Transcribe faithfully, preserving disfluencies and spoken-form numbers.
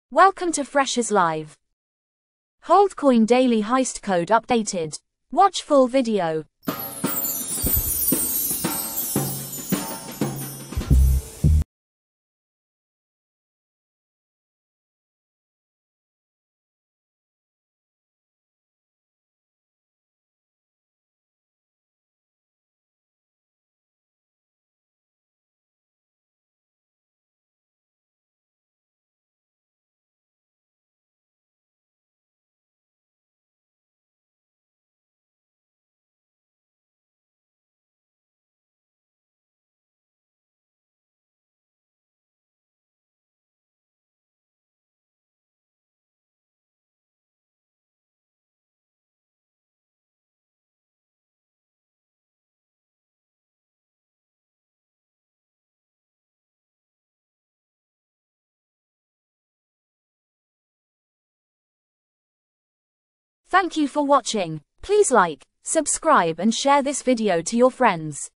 Welcome to Freshers Live. Holdcoin daily heist code updated. Watch full video. Thank you for watching. Please like, subscribe and share this video to your friends.